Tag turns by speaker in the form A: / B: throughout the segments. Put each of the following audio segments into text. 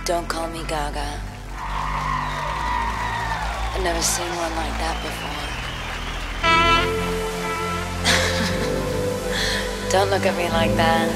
A: Don't call me Gaga. I've never seen one like that before. Don't look at me like that.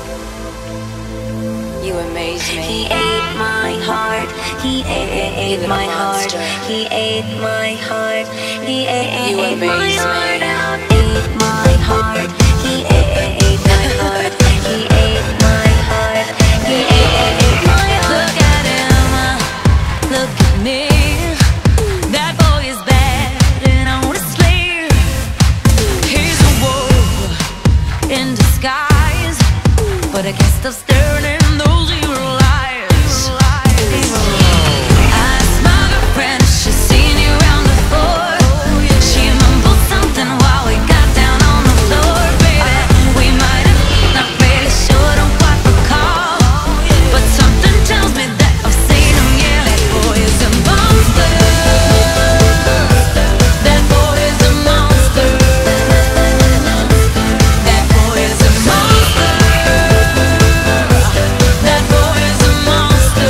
A: You amaze me.
B: He ate my heart. He ate my heart. He ate my heart. He ate my heart out. Ate my heart. He ate my heart. He ate my heart. He ate my heart.
C: Look at him. Look at me. That boy is bad and I wanna slay. He's a wolf in disguise, but I can't stop staring at those evil eyes. I smell your friend, she's seen you around the floor. She mumbled something while we got down on the floor, baby. We might have not really sure, don't quite recall, but something tells me that I've seen him. Yeah, that boy is a monster. That boy is a monster. That boy is a monster. That boy is a monster.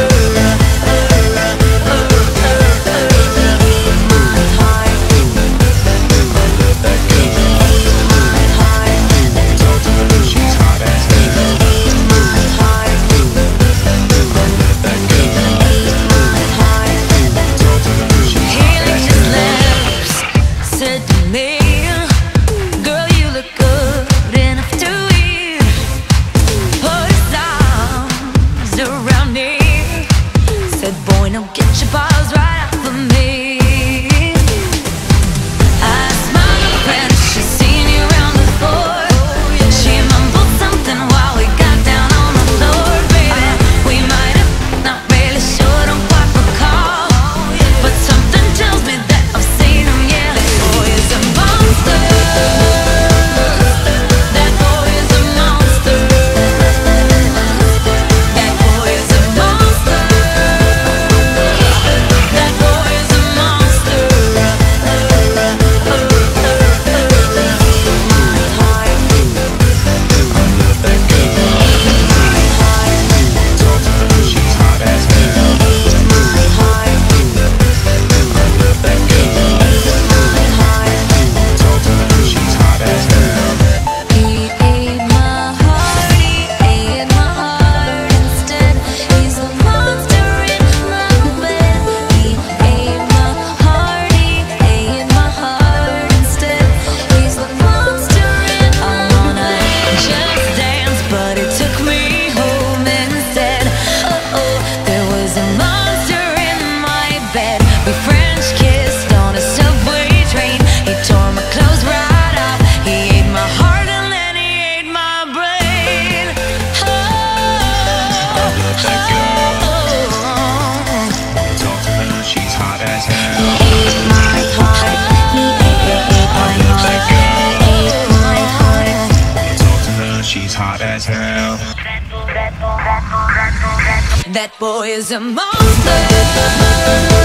C: He licked his lips, said to me, "Girl, you look good enough to eat." Put his arms around me, said, "Boy, now get your paws right off of me." I smiled at her friend, she's seen you around the floor. She mumbled something while we got down on the floor, baby. We might have not really sure, don't quite recall, but something tells me that I've seen him. Yeah, that boy is a monster. That boy is a monster. That boy is a monster. That boy is a monster. He ate my heart, he ate my heart instead. He's a monster in my bed. He ate my heart, he ate my heart instead. He's the monster in I wanna just dance, but it took me home instead. Oh, oh, there was a monster in my bed. We French kissed on a subway train. He tore my clothes right off. He ate my heart and then he ate my brain. Oh,
D: That girl, talk to her, she's hot as hell.
B: He ate my heart. He ate my heart. Ate my heart.
D: Talk to her, she's hot as hell.
C: that boy is a monster.